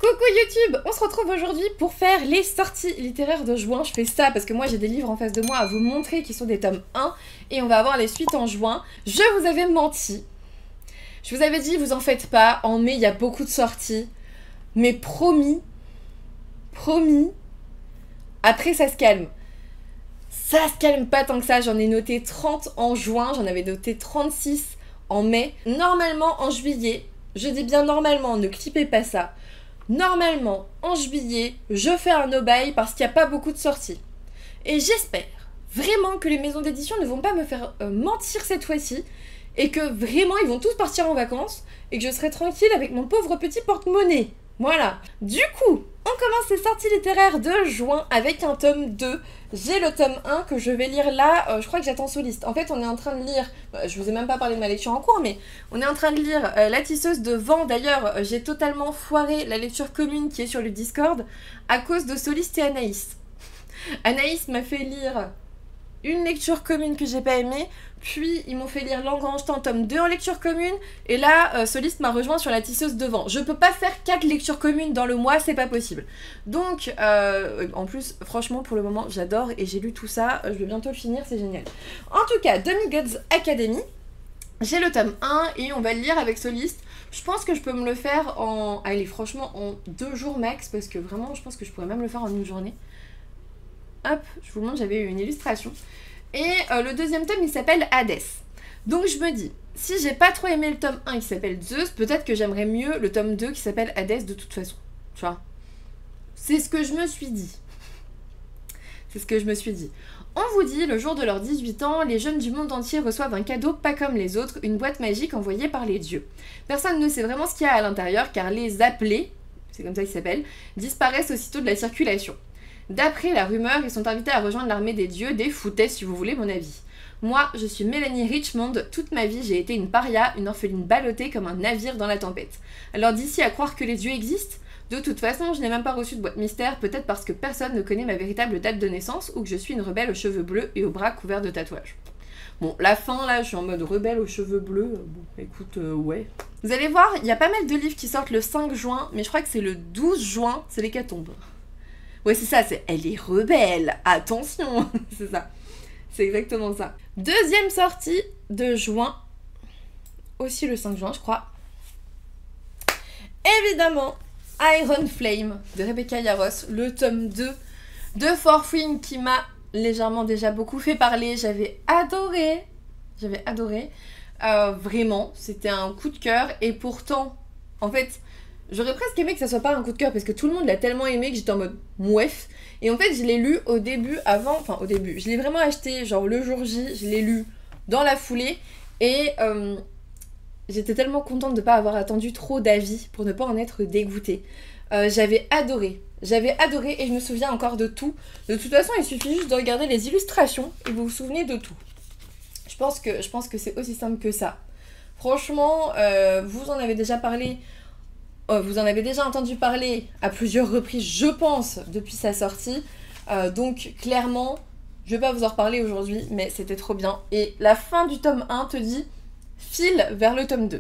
Coucou YouTube, on se retrouve aujourd'hui pour faire les sorties littéraires de juin. Je fais ça parce que moi j'ai des livres en face de moi à vous montrer qui sont des tomes 1 et on va avoir les suites en juin. Je vous avais menti. Je vous avais dit, vous en faites pas, en mai il y a beaucoup de sorties. Mais promis, après ça se calme. Ça se calme pas tant que ça, j'en ai noté 30 en juin, j'en avais noté 36 en mai. Normalement en juillet, je dis bien normalement, ne clippez pas ça. Normalement, en juillet, je fais un no-buy parce qu'il n'y a pas beaucoup de sorties. Et j'espère vraiment que les maisons d'édition ne vont pas me faire mentir cette fois-ci et que vraiment ils vont tous partir en vacances et que je serai tranquille avec mon pauvre petit porte-monnaie. Voilà. Du coup, on commence les sorties littéraires de juin avec un tome 2. J'ai le tome 1 que je vais lire là, je crois que j'attends Soliste. En fait, on est en train de lire, je vous ai même pas parlé de ma lecture en cours, mais on est en train de lire La tisseuse de vent. D'ailleurs, j'ai totalement foiré la lecture commune qui est sur le Discord à cause de Soliste et Anaïs. Anaïs m'a fait lire une lecture commune que j'ai pas aimée, puis ils m'ont fait lire L'Engrangetant tome 2 en lecture commune, et là, Soliste m'a rejoint sur La tisseuse de vent. Je peux pas faire 4 lectures communes dans le mois, c'est pas possible. Donc, en plus, franchement, pour le moment, j'adore, et j'ai lu tout ça, je vais bientôt le finir, c'est génial. En tout cas, Demigods Academy, j'ai le tome 1, et on va le lire avec Soliste. Je pense que je peux me le faire en... Allez, franchement, en 2 jours max, parce que vraiment, je pense que je pourrais même le faire en une journée. Hop, je vous montre, j'avais eu une illustration. Et le deuxième tome, il s'appelle Hadès. Donc je me dis, si j'ai pas trop aimé le tome 1 qui s'appelle Zeus, peut-être que j'aimerais mieux le tome 2 qui s'appelle Hadès de toute façon. Tu vois, c'est ce que je me suis dit. C'est ce que je me suis dit. On vous dit, le jour de leurs 18 ans, les jeunes du monde entier reçoivent un cadeau pas comme les autres, une boîte magique envoyée par les dieux. Personne ne sait vraiment ce qu'il y a à l'intérieur, car les appelés, c'est comme ça qu'ils s'appellent, disparaissent aussitôt de la circulation. D'après la rumeur, ils sont invités à rejoindre l'armée des dieux, des foutaises si vous voulez mon avis. Moi, je suis Mélanie Richmond, toute ma vie j'ai été une paria, une orpheline ballottée comme un navire dans la tempête. Alors d'ici à croire que les dieux existent, de toute façon je n'ai même pas reçu de boîte mystère, peut-être parce que personne ne connaît ma véritable date de naissance ou que je suis une rebelle aux cheveux bleus et aux bras couverts de tatouages. Bon, la fin là, je suis en mode rebelle aux cheveux bleus, bon écoute, ouais. Vous allez voir, il y a pas mal de livres qui sortent le 5 juin, mais je crois que c'est le 12 juin, c'est l'hécatombe. Ouais, c'est ça, c'est elle est rebelle, attention, c'est ça, c'est exactement ça. Deuxième sortie de juin, aussi le 5 juin, je crois. Évidemment, Iron Flame de Rebecca Yarros, le tome 2 de Fourth Wing qui m'a légèrement déjà beaucoup fait parler. J'avais adoré, vraiment, c'était un coup de cœur et pourtant, en fait... J'aurais presque aimé que ça soit pas un coup de cœur parce que tout le monde l'a tellement aimé que j'étais en mode mouef. Et en fait, je l'ai lu au début, au début. Je l'ai vraiment acheté, genre le jour J, je l'ai lu dans la foulée. Et j'étais tellement contente de pas avoir attendu trop d'avis pour ne pas en être dégoûtée. J'avais adoré et je me souviens encore de tout. De toute façon, il suffit juste de regarder les illustrations et vous vous souvenez de tout. Je pense que c'est aussi simple que ça. Franchement, vous en avez déjà parlé... vous en avez déjà entendu parler à plusieurs reprises, je pense, depuis sa sortie. Donc, clairement, je vais pas vous en reparler aujourd'hui, mais c'était trop bien. Et la fin du tome 1 te dit « File vers le tome 2 ».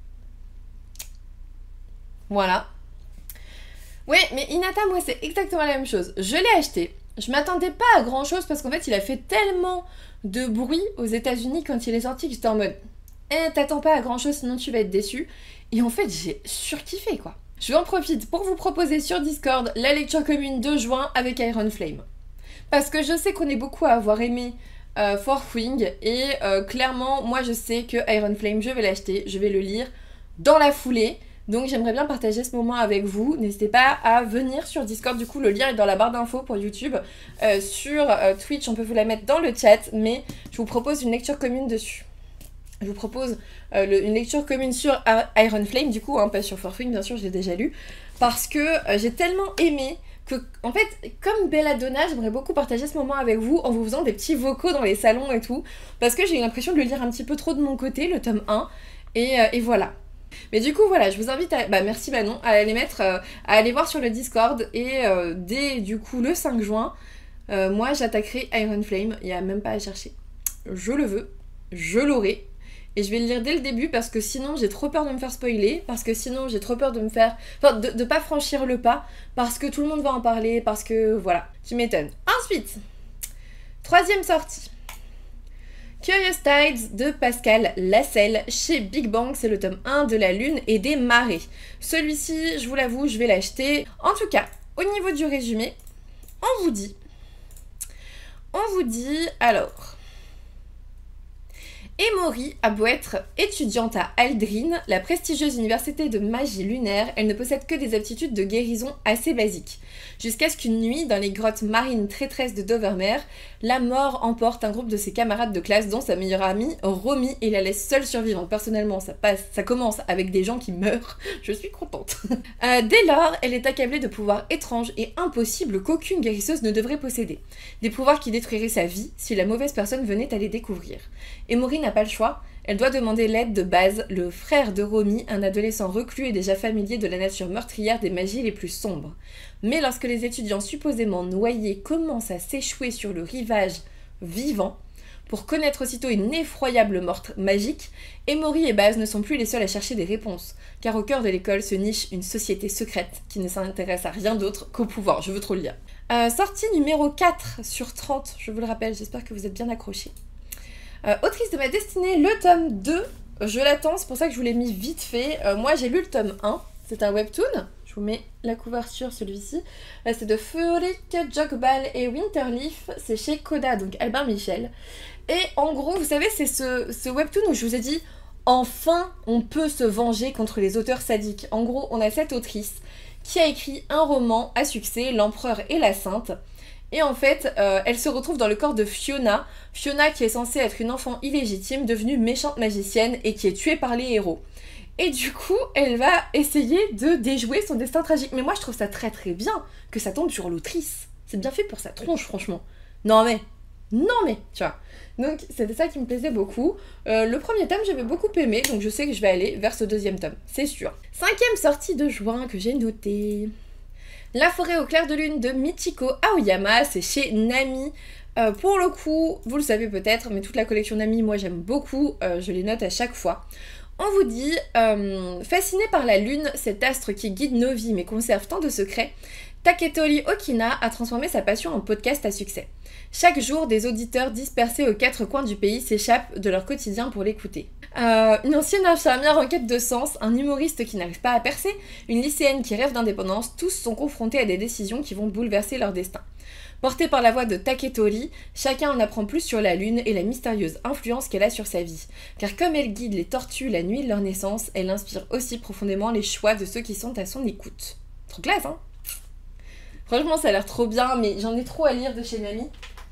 Voilà. Ouais, mais Hinata, moi, c'est exactement la même chose. Je l'ai acheté. Je m'attendais pas à grand chose parce qu'en fait, il a fait tellement de bruit aux États-Unis quand il est sorti que j'étais en mode « t'attends pas à grand chose, sinon tu vas être déçu ». Et en fait, j'ai surkiffé, quoi. Je en profite pour vous proposer sur Discord la lecture commune de juin avec Iron Flame. Parce que je sais qu'on est beaucoup à avoir aimé Fourth Wing, et clairement, moi je sais que Iron Flame, je vais l'acheter, je vais le lire dans la foulée. Donc j'aimerais bien partager ce moment avec vous. N'hésitez pas à venir sur Discord, du coup le lien est dans la barre d'infos pour YouTube. Sur Twitch, on peut vous la mettre dans le chat, mais je vous propose une lecture commune dessus. Je vous propose une lecture commune sur Iron Flame, du coup, hein, pas sur Fourth Wing, bien sûr, je l'ai déjà lu, parce que j'ai tellement aimé que, en fait, comme Belladonna, j'aimerais beaucoup partager ce moment avec vous en vous faisant des petits vocaux dans les salons et tout, parce que j'ai eu l'impression de le lire un petit peu trop de mon côté, le tome 1, et voilà. Mais du coup, voilà, je vous invite à... Bah, merci Manon, à aller voir sur le Discord, et dès, du coup, le 5 juin, moi, j'attaquerai Iron Flame, il n'y a même pas à chercher. Je le veux, je l'aurai. Et je vais le lire dès le début parce que sinon j'ai trop peur de me faire spoiler, parce que sinon j'ai trop peur de me faire... Enfin, de pas franchir le pas, parce que tout le monde va en parler, parce que... Voilà, tu m'étonnes. Ensuite, troisième sortie. Curious Tides de Pascal Lascelles chez Big Bang, c'est le tome 1 de la Lune et des marées. Celui-ci, je vous l'avoue, je vais l'acheter. En tout cas, au niveau du résumé, on vous dit, alors... Emory a beau être étudiante à Aldrin, la prestigieuse université de magie lunaire, elle ne possède que des aptitudes de guérison assez basiques. Jusqu'à ce qu'une nuit, dans les grottes marines traîtresses de Dovermer, la mort emporte un groupe de ses camarades de classe, dont sa meilleure amie, Romy, et la laisse seule survivante. Personnellement, ça commence avec des gens qui meurent, je suis contente. Dès lors, elle est accablée de pouvoirs étranges et impossibles qu'aucune guérisseuse ne devrait posséder. Des pouvoirs qui détruiraient sa vie si la mauvaise personne venait à les découvrir. Emory n'a pas le choix, elle doit demander l'aide de Baz, le frère de Romy, un adolescent reclus et déjà familier de la nature meurtrière des magies les plus sombres. Mais lorsque les étudiants supposément noyés commencent à s'échouer sur le rivage vivant, pour connaître aussitôt une effroyable mort magique, Emory et Baz ne sont plus les seuls à chercher des réponses, car au cœur de l'école se niche une société secrète qui ne s'intéresse à rien d'autre qu'au pouvoir. Je veux trop le lire. Sortie numéro 4 sur 30, je vous le rappelle, j'espère que vous êtes bien accrochés. Autrice de ma destinée, le tome 2, je l'attends, c'est pour ça que je vous l'ai mis vite fait. Moi j'ai lu le tome 1, c'est un webtoon, je vous mets la couverture celui-ci. Là c'est de Furik, Jogbal et Winterleaf, c'est chez Coda, donc Albin Michel. Et en gros, vous savez, c'est ce webtoon où je vous ai dit, enfin on peut se venger contre les auteurs sadiques. En gros, on a cette autrice qui a écrit un roman à succès, L'Empereur et la Sainte. Et en fait, elle se retrouve dans le corps de Fiona. Fiona qui est censée être une enfant illégitime, devenue méchante magicienne et qui est tuée par les héros. Et du coup, elle va essayer de déjouer son destin tragique. Mais moi, je trouve ça très très bien que ça tombe sur l'autrice. C'est bien fait pour sa tronche, franchement. Non mais, tu vois. Donc, c'était ça qui me plaisait beaucoup. Le premier tome, j'avais beaucoup aimé, donc je sais que je vais aller vers ce deuxième tome, c'est sûr. Cinquième sortie de juin que j'ai notée. La forêt au clair de lune de Michiko Aoyama, c'est chez Nami. Pour le coup, vous le savez peut-être, mais toute la collection Nami, moi j'aime beaucoup, je les note à chaque fois. On vous dit, fasciné par la lune, cet astre qui guide nos vies mais conserve tant de secrets, Taketori Okina a transformé sa passion en podcast à succès. Chaque jour, des auditeurs dispersés aux 4 coins du pays s'échappent de leur quotidien pour l'écouter. Une ancienne infirmière en quête de sens, un humoriste qui n'arrive pas à percer, une lycéenne qui rêve d'indépendance, tous sont confrontés à des décisions qui vont bouleverser leur destin. Porté par la voix de Taketori, chacun en apprend plus sur la lune et la mystérieuse influence qu'elle a sur sa vie. Car comme elle guide les tortues la nuit de leur naissance, elle inspire aussi profondément les choix de ceux qui sont à son écoute. Trop classe, hein? Franchement, ça a l'air trop bien, mais j'en ai trop à lire de chez Nami.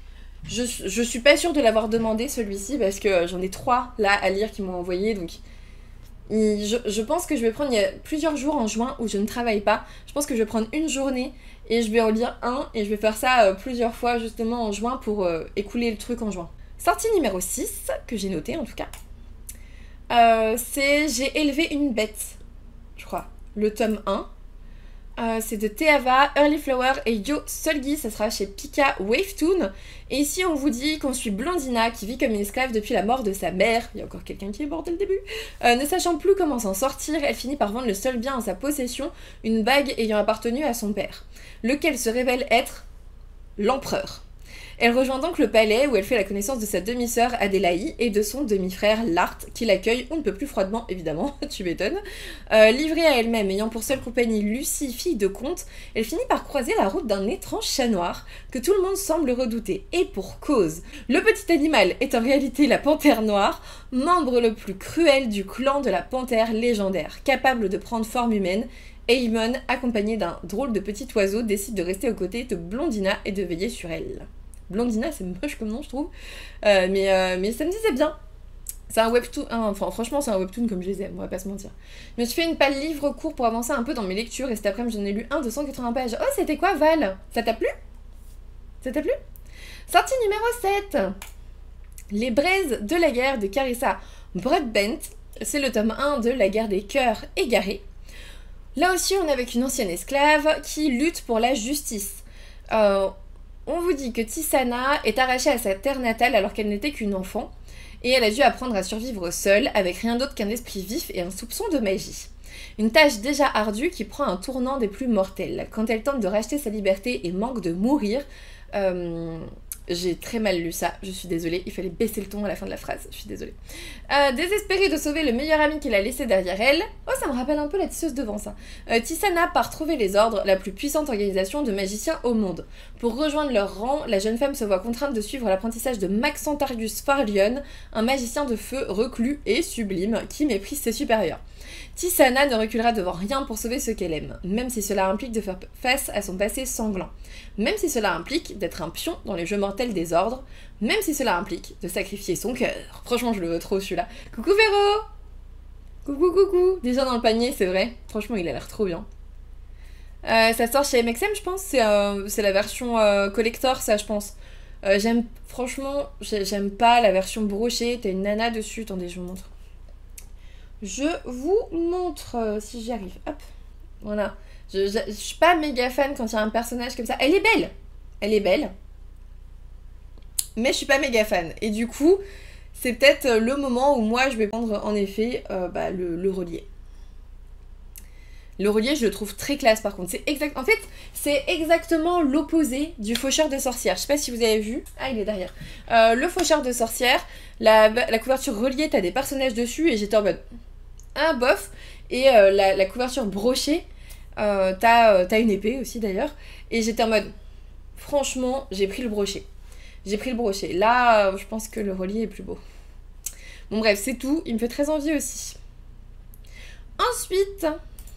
Je suis pas sûre de l'avoir demandé celui-ci parce que j'en ai 3 là à lire qui m'ont envoyé, donc je pense que je vais prendre, il y a plusieurs jours en juin où je ne travaille pas, je pense que je vais prendre une journée et je vais en lire un et je vais faire ça plusieurs fois justement en juin pour écouler le truc en juin. Sortie numéro 6, que j'ai noté en tout cas, c'est J'ai élevé une bête, je crois, le tome 1. C'est de Teava, Early Flower et Yo Solgi, ça sera chez Pika Wavetoon. Et ici on vous dit qu'on suit Blondina qui vit comme une esclave depuis la mort de sa mère, il y a encore quelqu'un qui est mort dès le début. Ne sachant plus comment s'en sortir, elle finit par vendre le seul bien en sa possession, une bague ayant appartenu à son père, lequel se révèle être l'empereur. Elle rejoint donc le palais où elle fait la connaissance de sa demi-sœur Adélaï et de son demi-frère Lart qui l'accueille on ne peut plus froidement évidemment, tu m'étonnes. Livrée à elle-même, ayant pour seule compagnie Lucie, fille de comte, elle finit par croiser la route d'un étrange chat noir que tout le monde semble redouter. Et pour cause, le petit animal est en réalité la panthère noire, membre le plus cruel du clan de la panthère légendaire, capable de prendre forme humaine. Eamon, accompagné d'un drôle de petit oiseau, décide de rester aux côtés de Blondina et de veiller sur elle. Blondina, c'est moche comme nom, je trouve. Mais ça me disait bien. C'est un webtoon. Enfin, franchement, c'est un webtoon comme je les aime, on va pas se mentir. Je me suis fait une palle livre court pour avancer un peu dans mes lectures. Et cet après-midi, j'en ai lu un de 180 pages. Oh, c'était quoi, Val? Ça t'a plu? Ça t'a plu? Sortie numéro 7. Les braises de la guerre de Carissa Broadbent. C'est le tome 1 de La guerre des cœurs égarés. Là aussi, on est avec une ancienne esclave qui lutte pour la justice. On vous dit que Tisana est arrachée à sa terre natale alors qu'elle n'était qu'une enfant, et elle a dû apprendre à survivre seule, avec rien d'autre qu'un esprit vif et un soupçon de magie. Une tâche déjà ardue qui prend un tournant des plus mortels. Quand elle tente de racheter sa liberté et manque de mourir... J'ai très mal lu ça, je suis désolée, il fallait baisser le ton à la fin de la phrase, je suis désolée. Désespérée de sauver le meilleur ami qu'elle a laissé derrière elle, oh ça me rappelle un peu la tisseuse de vent ça, Tisana part trouver les ordres, la plus puissante organisation de magiciens au monde. Pour rejoindre leur rang, la jeune femme se voit contrainte de suivre l'apprentissage de Maxentarius Farlion, un magicien de feu reclus et sublime qui méprise ses supérieurs. Tisana ne reculera devant rien pour sauver ce qu'elle aime, même si cela implique de faire face à son passé sanglant, même si cela implique d'être un pion dans les jeux mortels des ordres, même si cela implique de sacrifier son cœur. Franchement, je le veux trop celui-là. Coucou Véro! Coucou, coucou! Déjà dans le panier, c'est vrai. Franchement, il a l'air trop bien. Ça sort chez MXM, je pense. C'est la version collector, ça, je pense. Franchement, j'aime pas la version brochée. T'as une nana dessus. Attendez, je vous montre. Je vous montre si j'y arrive. Hop, voilà. Je suis pas méga fan quand il y a un personnage comme ça. Elle est belle. Elle est belle. Mais je suis pas méga fan. Et du coup, c'est peut-être le moment où moi je vais prendre en effet le relier. Le relier, je le trouve très classe par contre. En fait, c'est exactement l'opposé du faucheur de sorcière. Je sais pas si vous avez vu. Ah, il est derrière. Le faucheur de sorcière, la couverture reliée, t'as des personnages dessus et j'étais en mode... Ah, bof. Et la couverture brochée, t'as une épée aussi d'ailleurs. Et j'étais en mode... Franchement, j'ai pris le brochet. J'ai pris le brochet. Là, je pense que le relier est plus beau. Bon bref, c'est tout. Il me fait très envie aussi. Ensuite...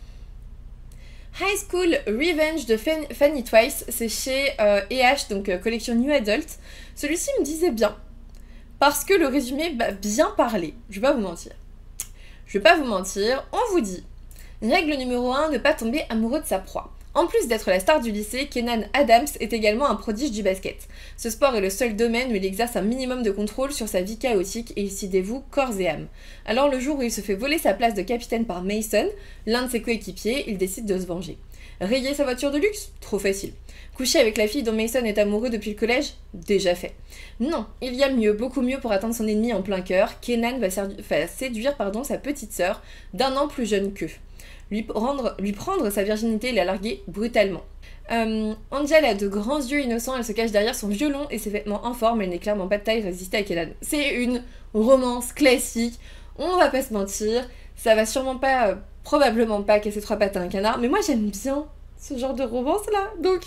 High School Revenge de Fanny Twice, c'est chez EH, donc collection New Adult. Celui-ci me disait bien, parce que le résumé va bien parler, je vais pas vous mentir. Je vais pas vous mentir, on vous dit, règle numéro 1, ne pas tomber amoureux de sa proie. En plus d'être la star du lycée, Kenan Adams est également un prodige du basket. Ce sport est le seul domaine où il exerce un minimum de contrôle sur sa vie chaotique et il s'y dévoue corps et âme. Alors le jour où il se fait voler sa place de capitaine par Mason, l'un de ses coéquipiers, il décide de se venger. Rayer sa voiture de luxe? Trop facile. Coucher avec la fille dont Mason est amoureux depuis le collège? Déjà fait. Non, il y a mieux, beaucoup mieux pour atteindre son ennemi en plein cœur. Kenan va séduire sa petite sœur, d'1 an plus jeune qu'eux. Lui prendre sa virginité et la larguer brutalement. Angel a de grands yeux innocents, elle se cache derrière son violon et ses vêtements informes, elle n'est clairement pas de taille résister à Kenan. C'est une romance classique, on va pas se mentir, ça va sûrement pas, probablement pas casser 3 pattes à un canard, mais moi j'aime bien ce genre de romance là, donc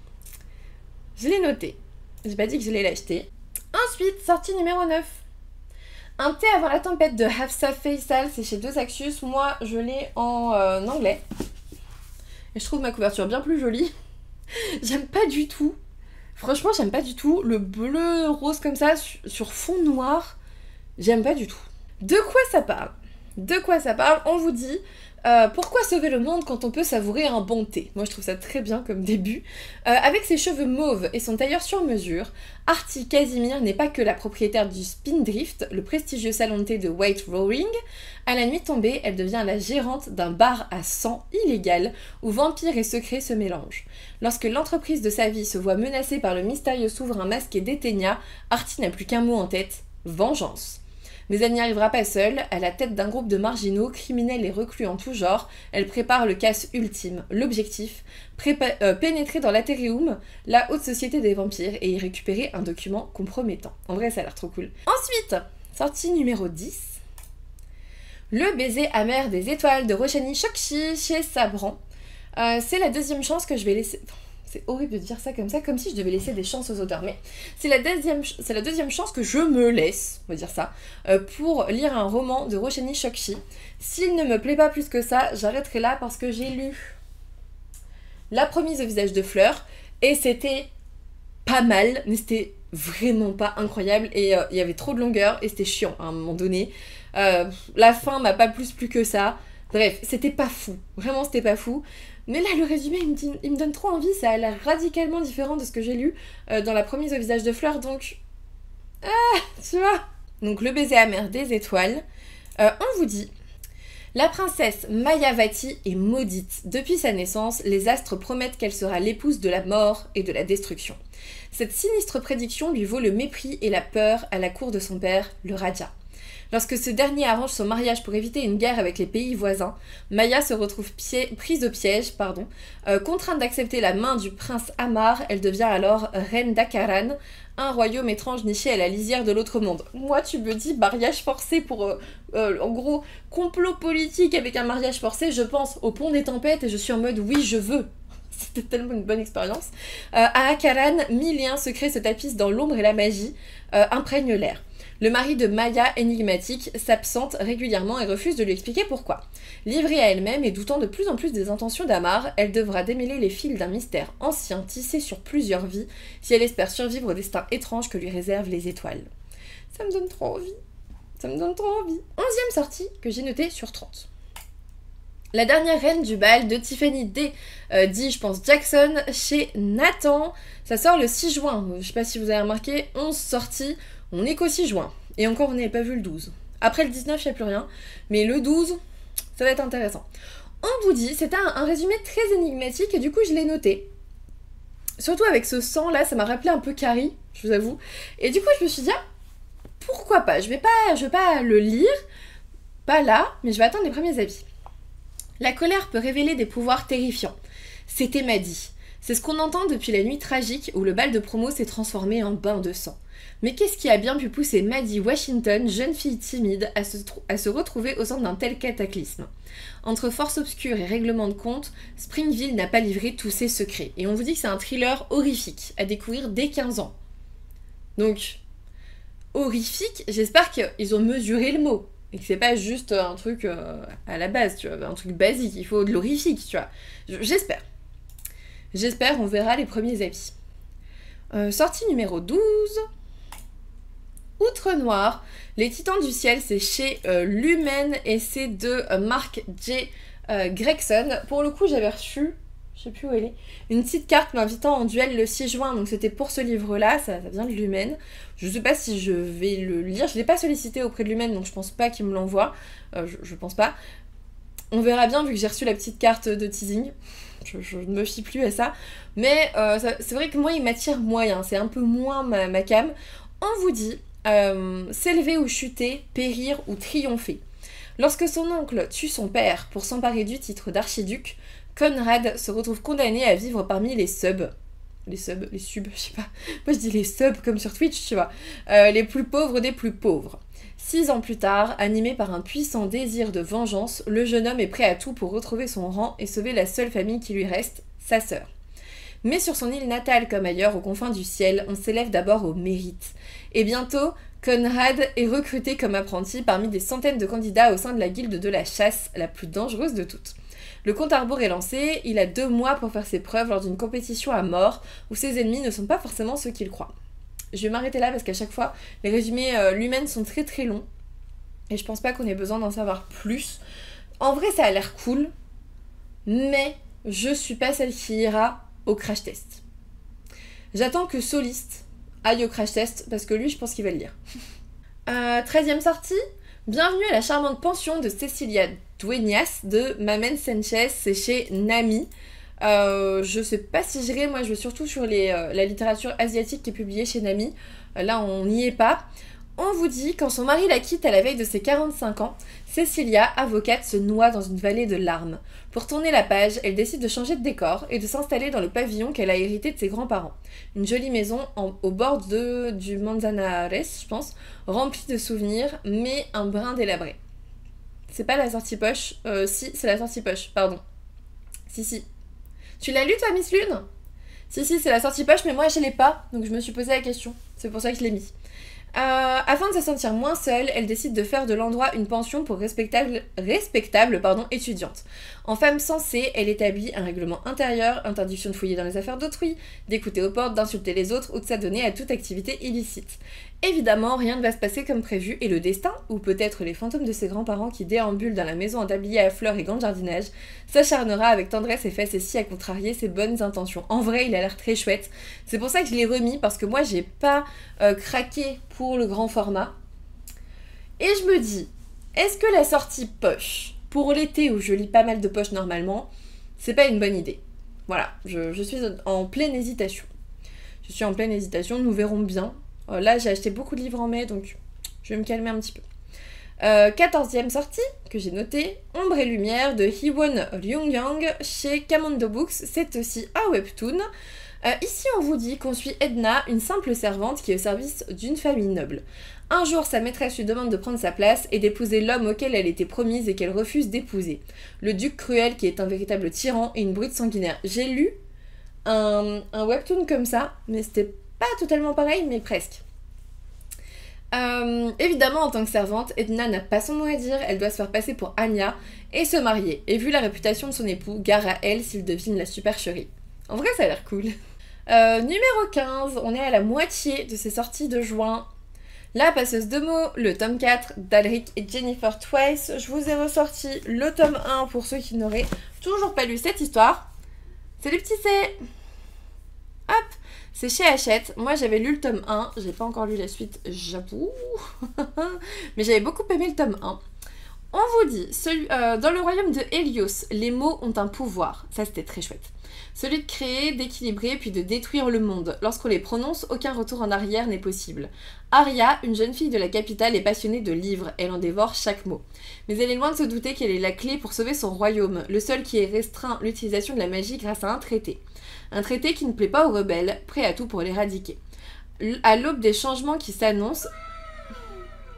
je l'ai noté. J'ai pas dit que je l'ai l'acheter. Ensuite, sortie numéro 9. Un thé avant la tempête de Hafsa Faisal, c'est chez Deux Axius. Moi, je l'ai en anglais. Et je trouve ma couverture bien plus jolie. J'aime pas du tout. Franchement, j'aime pas du tout. Le bleu rose comme ça, sur fond noir, j'aime pas du tout. De quoi ça parle? De quoi ça parle? On vous dit... pourquoi sauver le monde quand on peut savourer un bon thé? Moi je trouve ça très bien comme début. Avec ses cheveux mauves et son tailleur sur mesure, Artie Casimir n'est pas que la propriétaire du Spindrift, le prestigieux salon de thé de White Roaring. À la nuit tombée, elle devient la gérante d'un bar à sang illégal où vampires et secrets se mélangent. Lorsque l'entreprise de sa vie se voit menacée par le mystérieux souverain masqué d'Etenia, Artie n'a plus qu'un mot en tête, vengeance. Mais elle n'y arrivera pas seule, à la tête d'un groupe de marginaux, criminels et reclus en tout genre, elle prépare le casse ultime, l'objectif, pénétrer dans l'Atherium, la haute société des vampires, et y récupérer un document compromettant. En vrai, ça a l'air trop cool. Ensuite, sortie numéro 10, Le baiser amer des étoiles de Roshani Chokshi chez Sabran. C'est la deuxième chance que je vais laisser... C'est horrible de dire ça, comme si je devais laisser des chances aux auteurs, mais c'est la deuxième chance que je me laisse, on va dire ça, pour lire un roman de Roshani Chokshi. S'il ne me plaît pas plus que ça, j'arrêterai là parce que j'ai lu La promise au visage de fleurs, et c'était pas mal, mais c'était vraiment pas incroyable, et il y avait trop de longueur, et c'était chiant à un moment donné. La fin m'a pas plu que ça. Bref, c'était pas fou, vraiment c'était pas fou. Mais là, le résumé, il me donne trop envie, ça a l'air radicalement différent de ce que j'ai lu dans La promise au visage de fleurs, donc... Ah, tu vois. Donc, Le baiser amer des étoiles. On vous dit... La princesse Mayavati est maudite. Depuis sa naissance, les astres promettent qu'elle sera l'épouse de la mort et de la destruction. Cette sinistre prédiction lui vaut le mépris et la peur à la cour de son père, le Raja. Lorsque ce dernier arrange son mariage pour éviter une guerre avec les pays voisins, Maya se retrouve prise au piège, contrainte d'accepter la main du prince Amar. Elle devient alors reine d'Akaran, un royaume étrange niché à la lisière de l'autre monde. Moi, tu me dis mariage forcé pour, en gros, complot politique avec un mariage forcé, je pense au pont des tempêtes et je suis en mode oui, je veux. C'était tellement une bonne expérience. À Akaran, 1000 liens secrets se tapissent dans l'ombre et la magie imprègnent l'air. Le mari de Maya, énigmatique, s'absente régulièrement et refuse de lui expliquer pourquoi. Livrée à elle-même et doutant de plus en plus des intentions d'Amar, elle devra démêler les fils d'un mystère ancien tissé sur plusieurs vies si elle espère survivre au destin étrange que lui réservent les étoiles. Ça me donne trop envie. Ça me donne trop envie. 11e sortie que j'ai notée sur 30. La dernière reine du bal de Tiffany D. dit, je pense, Jackson chez Nathan. Ça sort le 6 juin. Je sais pas si vous avez remarqué, 11 sorties. On est qu'au 6 juin. Et encore, on n'avait pas vu le 12. Après le 19, il n'y a plus rien. Mais le 12, ça va être intéressant. On vous dit, c'était un résumé très énigmatique et du coup, je l'ai noté. Surtout avec ce sang là, ça m'a rappelé un peu Carrie, je vous avoue. Et du coup, je me suis dit, ah, pourquoi pas, je vais pas le lire, pas là, mais je vais attendre les premiers avis. La colère peut révéler des pouvoirs terrifiants. C'était Maddie. C'est ce qu'on entend depuis la nuit tragique où le bal de promo s'est transformé en bain de sang. Mais qu'est-ce qui a bien pu pousser Maddie Washington, jeune fille timide, à se retrouver au centre d'un tel cataclysme? Entre force obscure et règlement de compte, Springville n'a pas livré tous ses secrets. Et on vous dit que c'est un thriller horrifique à découvrir dès 15 ans. Donc, horrifique, j'espère qu'ils ont mesuré le mot. Et que c'est pas juste un truc à la base, tu vois, un truc basique, il faut de l'horrifique, tu vois. J'espère. J'espère, on verra les premiers avis. Sortie numéro 12. Outre Noir, Les Titans du Ciel, c'est chez Lumen et c'est de Mark J. Gregson. Pour le coup, j'avais reçu, je sais plus où elle est, une petite carte m'invitant en duel le 6 juin, donc c'était pour ce livre-là, ça vient de Lumen. Je sais pas si je vais le lire, je l'ai pas sollicité auprès de Lumen, donc je pense pas qu'il me l'envoie, je pense pas. On verra bien vu que j'ai reçu la petite carte de teasing. Je ne me fie plus à ça. Mais c'est vrai que moi, il m'attire moyen. C'est un peu moins ma came. On vous dit, s'élever ou chuter, périr ou triompher. Lorsque son oncle tue son père pour s'emparer du titre d'archiduc, Conrad se retrouve condamné à vivre parmi les subs. Les subs, je sais pas. Moi, je dis les subs comme sur Twitch, tu vois. Les plus pauvres des plus pauvres. 6 ans plus tard, animé par un puissant désir de vengeance, le jeune homme est prêt à tout pour retrouver son rang et sauver la seule famille qui lui reste, sa sœur. Mais sur son île natale comme ailleurs, aux confins du ciel, on s'élève d'abord au mérite. Et bientôt, Conrad est recruté comme apprenti parmi des centaines de candidats au sein de la guilde de la chasse, la plus dangereuse de toutes. Le compte à rebours est lancé, il a 2 mois pour faire ses preuves lors d'une compétition à mort, où ses ennemis ne sont pas forcément ceux qu'il croit. Je vais m'arrêter là parce qu'à chaque fois, les résumés Lumen sont très très longs. Et je pense pas qu'on ait besoin d'en savoir plus. En vrai, ça a l'air cool. Mais je suis pas celle qui ira au crash test. J'attends que Soliste aille au crash test parce que lui, je pense qu'il va le lire. 13e sortie. Bienvenue à la charmante pension de Cecilia Dueñas de Mamen Sanchez. C'est chez Nami. Je sais pas si j'irai, moi je vais surtout sur la littérature asiatique qui est publiée chez Nami. Là on n'y est pas. On vous dit, quand son mari la quitte à la veille de ses 45 ans, Cecilia, avocate, se noie dans une vallée de larmes. Pour tourner la page, elle décide de changer de décor et de s'installer dans le pavillon qu'elle a hérité de ses grands-parents. Une jolie maison au bord du Manzanares, je pense, remplie de souvenirs, mais un brin délabré. C'est pas la sortie poche, si, c'est la sortie poche, pardon. Si. Tu l'as lu toi, Miss Lune? Si, c'est la sortie poche, mais moi je l'ai pas, donc je me suis posé la question. C'est pour ça que je l'ai mis. Afin de se sentir moins seule, elle décide de faire de l'endroit une pension pour respectable étudiante. En femme sensée, elle établit un règlement intérieur, interdiction de fouiller dans les affaires d'autrui, d'écouter aux portes, d'insulter les autres ou de s'adonner à toute activité illicite. Évidemment, rien ne va se passer comme prévu et le destin, ou peut-être les fantômes de ses grands-parents qui déambulent dans la maison en tablier à fleurs et gants de jardinage, s'acharnera avec tendresse et facétie à contrarier ses bonnes intentions. En vrai, il a l'air très chouette. C'est pour ça que je l'ai remis, parce que moi, j'ai pas craqué pour le grand format. Et je me dis, est-ce que la sortie poche pour l'été où je lis pas mal de poches normalement, c'est pas une bonne idée. Voilà, je suis en pleine hésitation. Je suis en pleine hésitation, nous verrons bien. Là, j'ai acheté beaucoup de livres en mai, donc je vais me calmer un petit peu. 14e sortie, que j'ai notée, Ombre et Lumière de Hee-won Ryung-yang chez Kamondo Books. C'est aussi un webtoon. Ici, on vous dit qu'on suit Edna, une simple servante qui est au service d'une famille noble. Un jour, sa maîtresse lui demande de prendre sa place et d'épouser l'homme auquel elle était promise et qu'elle refuse d'épouser. Le duc cruel qui est un véritable tyran et une brute sanguinaire. J'ai lu un webtoon comme ça, mais c'était pas totalement pareil, mais presque. Évidemment, en tant que servante, Edna n'a pas son mot à dire, elle doit se faire passer pour Anya et se marier. Et vu la réputation de son époux, gare à elle s'il devine la supercherie. En vrai, ça a l'air cool. Numéro 15, on est à la moitié de ces sorties de juin. La passeuse de mots, le tome 4 d'Alric et Jennifer Twice. Je vous ai ressorti le tome 1 pour ceux qui n'auraient toujours pas lu cette histoire. C'est le petit C. Hop, c'est chez Hachette. Moi j'avais lu le tome 1, j'ai pas encore lu la suite, j'avoue. Mais j'avais beaucoup aimé le tome 1. On vous dit, dans le royaume de Helios, les mots ont un pouvoir. Ça c'était très chouette. Celui de créer, d'équilibrer, puis de détruire le monde. Lorsqu'on les prononce, aucun retour en arrière n'est possible. Aria, une jeune fille de la capitale, est passionnée de livres. Elle en dévore chaque mot. Mais elle est loin de se douter qu'elle est la clé pour sauver son royaume, le seul qui ait restreint l'utilisation de la magie grâce à un traité. Un traité qui ne plaît pas aux rebelles, prêts à tout pour l'éradiquer. À l'aube des changements qui s'annoncent... Quoi ?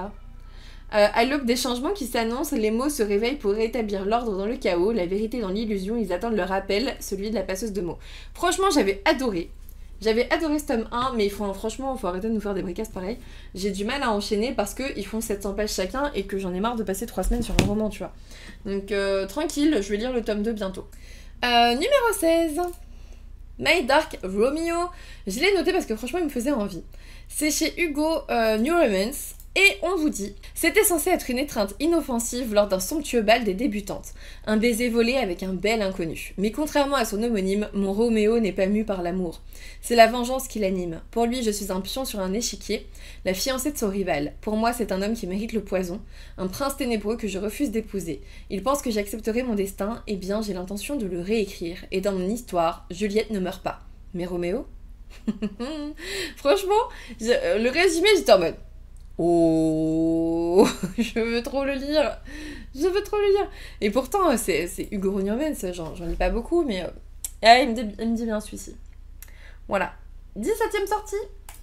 À l'aube des changements qui s'annoncent, les mots se réveillent pour rétablir l'ordre dans le chaos, la vérité dans l'illusion, ils attendent le rappel, celui de la passeuse de mots. Franchement, j'avais adoré. J'avais adoré ce tome 1, mais franchement, il faut arrêter de nous faire des bricasses pareils. J'ai du mal à enchaîner parce qu'ils font 700 pages chacun et que j'en ai marre de passer 3 semaines sur un roman, tu vois. Donc, tranquille, je vais lire le tome 2 bientôt. Numéro 16. My Dark Romeo. Je l'ai noté parce que franchement, il me faisait envie. C'est chez Hugo New Romance. Et on vous dit, c'était censé être une étreinte inoffensive lors d'un somptueux bal des débutantes. Un baiser volé avec un bel inconnu. Mais contrairement à son homonyme, mon Roméo n'est pas mu par l'amour. C'est la vengeance qui l'anime. Pour lui, je suis un pion sur un échiquier, la fiancée de son rival. Pour moi, c'est un homme qui mérite le poison, un prince ténébreux que je refuse d'épouser. Il pense que j'accepterai mon destin, eh bien j'ai l'intention de le réécrire. Et dans mon histoire, Juliette ne meurt pas. Mais Roméo? Franchement, le résumé, j'étais en mode... Oh, je veux trop le lire. Je veux trop le lire. Et pourtant, c'est Hugo Romance, j'en lis pas beaucoup, mais il me dit bien celui-ci. Voilà. 17e sortie.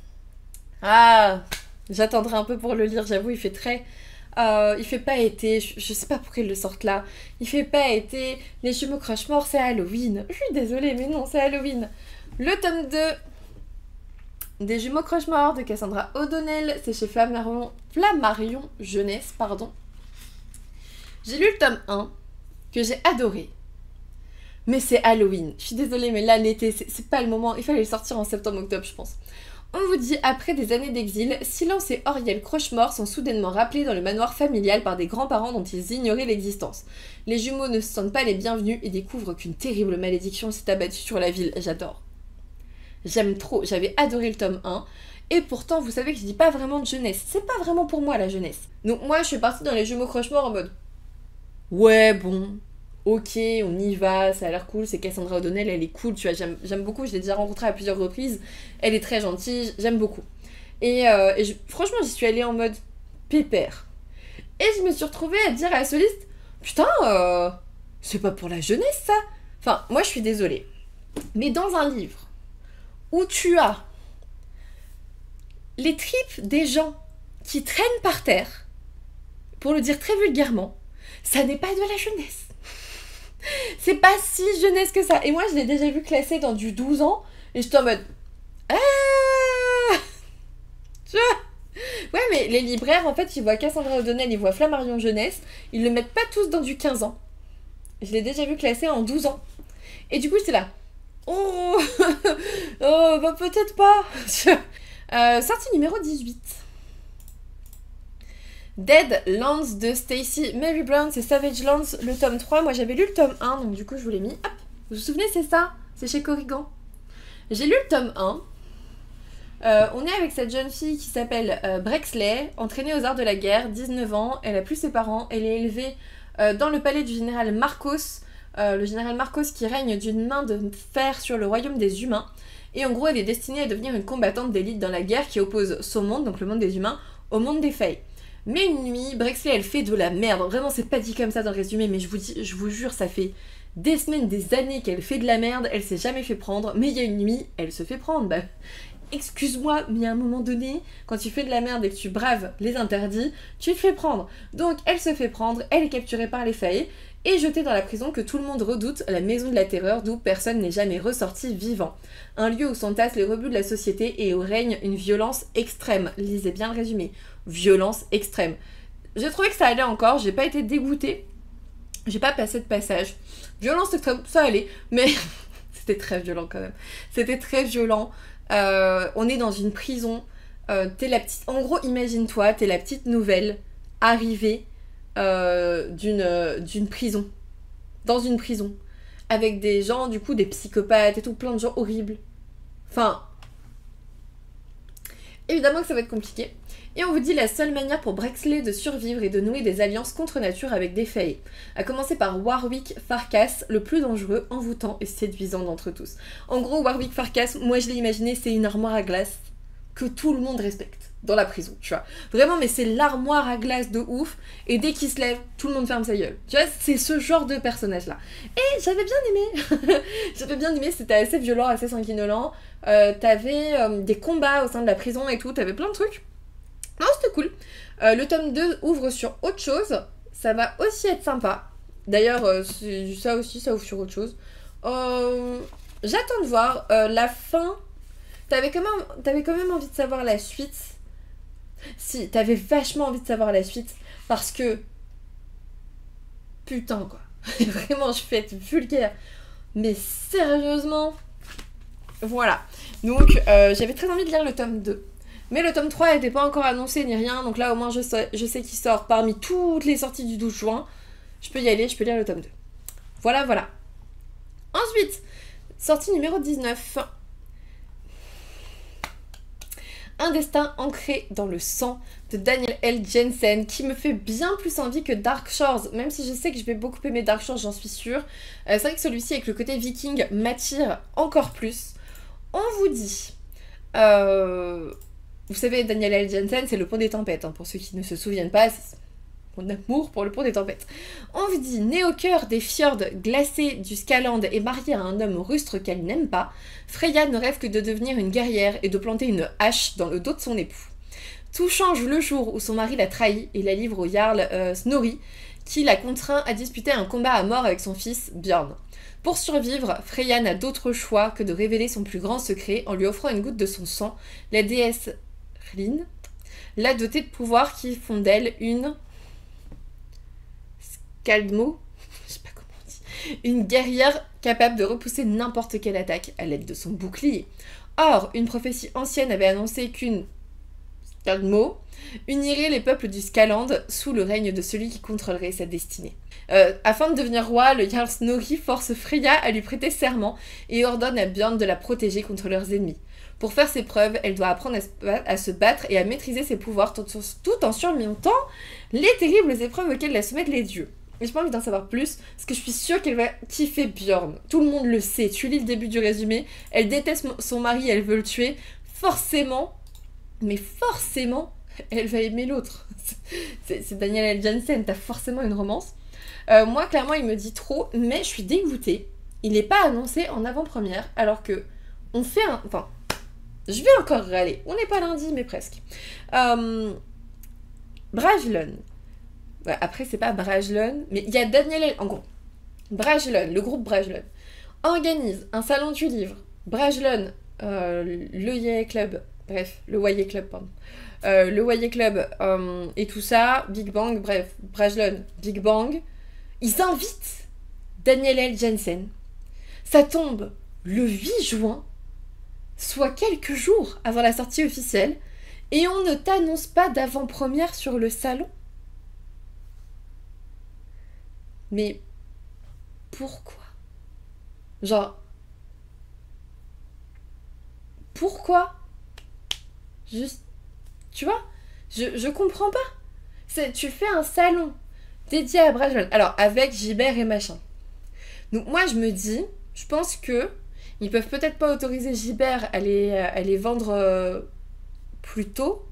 Ah, j'attendrai un peu pour le lire, j'avoue, il fait très... il fait pas été, je sais pas pourquoi ils le sortent là. Il fait pas été, les jumeaux croche-mort, c'est Halloween. Je suis désolée, mais non, c'est Halloween. Le tome 2... des jumeaux croche-morts de Cassandra O'Donnell, c'est chez Flammarion Jeunesse, pardon. J'ai lu le tome 1, que j'ai adoré. Mais c'est Halloween. Je suis désolée, mais là, l'été, c'est pas le moment. Il fallait le sortir en septembre-octobre, je pense. On vous dit, après des années d'exil, Silence et Auriel Croche-Mort sont soudainement rappelés dans le manoir familial par des grands-parents dont ils ignoraient l'existence. Les jumeaux ne se sentent pas les bienvenus et découvrent qu'une terrible malédiction s'est abattue sur la ville. J'adore. J'aime trop, j'avais adoré le tome 1, et pourtant, vous savez que je dis pas vraiment de jeunesse. C'est pas vraiment pour moi, la jeunesse. Donc moi, je suis partie dans les jumeaux croche-mort en mode... Ouais, bon, ok, on y va, ça a l'air cool, c'est Cassandra O'Donnell, elle est cool, tu vois, j'aime beaucoup, je l'ai déjà rencontrée à plusieurs reprises, elle est très gentille, j'aime beaucoup. Et franchement, j'y suis allée en mode pépère. Et je me suis retrouvée à dire à la soliste, putain, c'est pas pour la jeunesse, ça. Enfin, moi, je suis désolée. Mais dans un livre où tu as les tripes des gens qui traînent par terre, pour le dire très vulgairement, ça n'est pas de la jeunesse. C'est pas si jeunesse que ça. Et moi, je l'ai déjà vu classé dans du 12 ans, et j'étais en mode... Ah tu vois. Ouais, mais les libraires, en fait, ils voient Cassandra O'Donnell, ils voient Flammarion Jeunesse, ils le mettent pas tous dans du 15 ans. Je l'ai déjà vu classé en 12 ans. Et du coup, j'étais là... Oh, oh bah peut-être pas. Sortie numéro 18. Dead Lands de Stacey Mary Brown, c'est Savage Lands, le tome 3. Moi j'avais lu le tome 1, donc du coup je vous l'ai mis. Hop. Vous vous souvenez, c'est ça? C'est chez Corrigan. J'ai lu le tome 1. On est avec cette jeune fille qui s'appelle Brexley, entraînée aux arts de la guerre, 19 ans, elle a plus ses parents, elle est élevée dans le palais du général Marcos. Le général Marcos qui règne d'une main de fer sur le royaume des humains. Et en gros, elle est destinée à devenir une combattante d'élite dans la guerre qui oppose son monde, donc le monde des humains, au monde des fays. Mais une nuit, Brexley, elle fait de la merde. Vraiment, c'est pas dit comme ça dans le résumé, mais je vous jure, ça fait des semaines, des années qu'elle fait de la merde, elle s'est jamais fait prendre, mais il y a une nuit, elle se fait prendre. Bah, excuse-moi, mais à un moment donné, quand tu fais de la merde et que tu braves les interdits, tu te fais prendre. Donc, elle se fait prendre, elle est capturée par les fays, et jetée dans la prison que tout le monde redoute, la maison de la terreur d'où personne n'est jamais ressorti vivant. Un lieu où s'entassent les rebuts de la société et où règne une violence extrême. Lisez bien le résumé. Violence extrême. J'ai trouvé que ça allait encore, j'ai pas été dégoûtée. J'ai pas passé de passage. Violence extrême, ça allait, mais c'était très violent quand même. C'était très violent. On est dans une prison. T'es la petite... En gros, imagine-toi, t'es la petite nouvelle arrivée d'une prison. Dans une prison. Avec des gens, du coup, des psychopathes et tout, plein de gens horribles. Enfin... Évidemment que ça va être compliqué. Et on vous dit la seule manière pour Brexley de survivre est de nouer des alliances contre nature avec des fays. À commencer par Warwick Farkas, le plus dangereux, envoûtant et séduisant d'entre tous. En gros, Warwick Farkas, moi je l'ai imaginé, c'est une armoire à glace que tout le monde respecte dans la prison, tu vois. Vraiment, mais c'est l'armoire à glace de ouf, et dès qu'il se lève, tout le monde ferme sa gueule. Tu vois, c'est ce genre de personnage-là. Et j'avais bien aimé. J'avais bien aimé, c'était assez violent, assez sanguinolent. T'avais des combats au sein de la prison et tout, t'avais plein de trucs. Non, c'était cool. Le tome 2 ouvre sur autre chose. Ça va aussi être sympa. D'ailleurs, ça aussi, ça ouvre sur autre chose. J'attends de voir la fin. T'avais quand même envie de savoir la suite. Si, t'avais vachement envie de savoir la suite. Parce que... Putain, quoi. Vraiment, je fais être vulgaire. Mais sérieusement... Voilà. Donc, j'avais très envie de lire le tome 2. Mais le tome 3 n'était pas encore annoncé ni rien, donc là au moins je sais qu'il sort parmi toutes les sorties du 12 juin. Je peux y aller, je peux lire le tome 2. Voilà, voilà. Ensuite, sortie numéro 19. Un destin ancré dans le sang de Daniel L. Jensen, qui me fait bien plus envie que Dark Shores, même si je sais que je vais beaucoup aimer Dark Shores, j'en suis sûre. C'est vrai que celui-ci avec le côté viking m'attire encore plus. On vous dit... Vous savez, Daniel L. Jensen, c'est le pont des tempêtes, hein, pour ceux qui ne se souviennent pas, c'est mon amour pour le pont des tempêtes. On vous dit, né au cœur des fjords glacés du Skaland et mariée à un homme rustre qu'elle n'aime pas, Freya ne rêve que de devenir une guerrière et de planter une hache dans le dos de son époux. Tout change le jour où son mari la trahit et la livre au Jarl Snorri, qui la contraint à disputer un combat à mort avec son fils Bjorn. Pour survivre, Freya n'a d'autre choix que de révéler son plus grand secret en lui offrant une goutte de son sang. La déesse Hlin l'a dotée de pouvoirs qui font d'elle une Skaldmo, je sais pas comment on dit, une guerrière capable de repousser n'importe quelle attaque à l'aide de son bouclier. Or, une prophétie ancienne avait annoncé qu'une Skaldmo unirait les peuples du Skaland sous le règne de celui qui contrôlerait sa destinée. Afin de devenir roi, le Jarl Snorri force Freya à lui prêter serment et ordonne à Bjorn de la protéger contre leurs ennemis. Pour faire ses preuves, elle doit apprendre à se battre et à maîtriser ses pouvoirs tout en surmontant les terribles épreuves auxquelles la soumettent les dieux. Et j'ai pas envie d'en savoir plus, parce que je suis sûre qu'elle va kiffer Bjorn. Tout le monde le sait, tu lis le début du résumé, elle déteste son mari, elle veut le tuer. Forcément, mais forcément, elle va aimer l'autre. C'est Daniel L. Jensen, t'as forcément une romance. Moi, clairement, il me dit trop, mais je suis dégoûtée. Il n'est pas annoncé en avant-première, alors que on fait un... Enfin, je vais encore râler. On n'est pas lundi, mais presque. Brajlon. Ouais, après, c'est pas Brajlon, mais il y a Daniel L. En gros, Brajlon, le groupe Brajlon, organise un salon du livre. Brajlon, le Yay Club, bref, le Wayé Club, pardon. Le Wayé Club et tout ça, Big Bang, bref, Brajlon, Big Bang. Ils invitent Daniel L. Jensen. Ça tombe le 8 juin, soit quelques jours avant la sortie officielle, et on ne t'annonce pas d'avant-première sur le salon. Mais pourquoi? Genre, pourquoi? Juste, tu vois, je comprends pas. Tu fais un salon, dédié à Brajlon. Alors, avec Gibert et machin. Donc moi, je me dis, je pense que ils peuvent peut-être pas autoriser Gibert à les vendre plus tôt,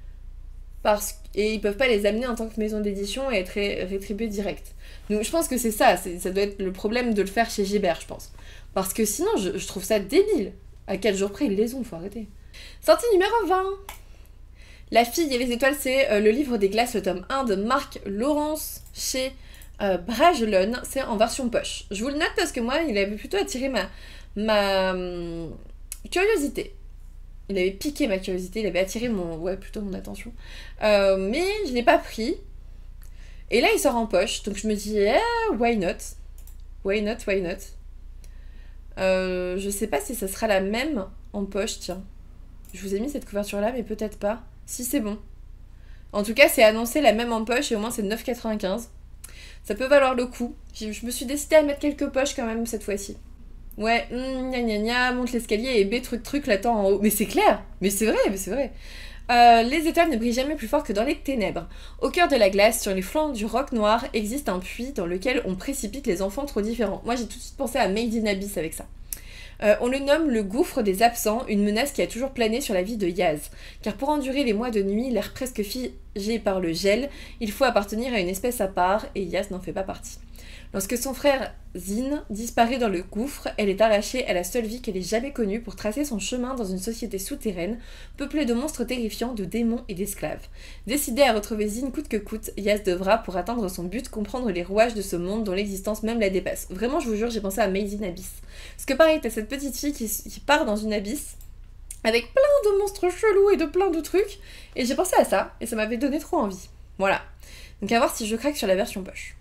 et ils peuvent pas les amener en tant que maison d'édition et être rétribués direct. Donc je pense que c'est ça, ça doit être le problème de le faire chez Gibert, je pense. Parce que sinon, je trouve ça débile. À 4 jours près, ils les ont, faut arrêter. Sortie numéro 20. La fille et les étoiles, c'est le livre des glaces, le tome 1 de Marc Laurence chez Brajlon. C'est en version poche. Je vous le note parce que moi, il avait plutôt attiré ma curiosité. Il avait piqué ma curiosité, il avait attiré plutôt mon attention. Mais je l'ai pas pris. Et là, il sort en poche. Donc je me dis, why not? Why not, why not? Je sais pas si ça sera la même en poche, tiens. Je vous ai mis cette couverture-là, mais peut-être pas. Si, c'est bon. En tout cas, c'est annoncé la même en poche et au moins c'est 9,95. Ça peut valoir le coup. Je me suis décidée à mettre quelques poches quand même cette fois-ci. Ouais, gna gna gna, monte l'escalier et B truc l'attend en haut. Mais c'est clair, mais c'est vrai. Les étoiles ne brillent jamais plus fort que dans les ténèbres. Au cœur de la glace, sur les flancs du roc noir, existe un puits dans lequel on précipite les enfants trop différents. Moi, j'ai tout de suite pensé à Made in Abyss avec ça. On le nomme le gouffre des absents, une menace qui a toujours plané sur la vie de Yaz. Car pour endurer les mois de nuit, l'air presque figé par le gel, il faut appartenir à une espèce à part, et Yaz n'en fait pas partie. Lorsque son frère Zin disparaît dans le gouffre, elle est arrachée à la seule vie qu'elle ait jamais connue pour tracer son chemin dans une société souterraine, peuplée de monstres terrifiants, de démons et d'esclaves. Décidée à retrouver Zin coûte que coûte, Yaz devra, pour atteindre son but, comprendre les rouages de ce monde dont l'existence même la dépasse. Vraiment, je vous jure, j'ai pensé à Made in Abyss. Parce que pareil, t'as cette petite fille qui part dans une abysse, avec plein de monstres chelous et de plein de trucs, et j'ai pensé à ça, et ça m'avait donné trop envie. Voilà. Donc à voir si je craque sur la version poche.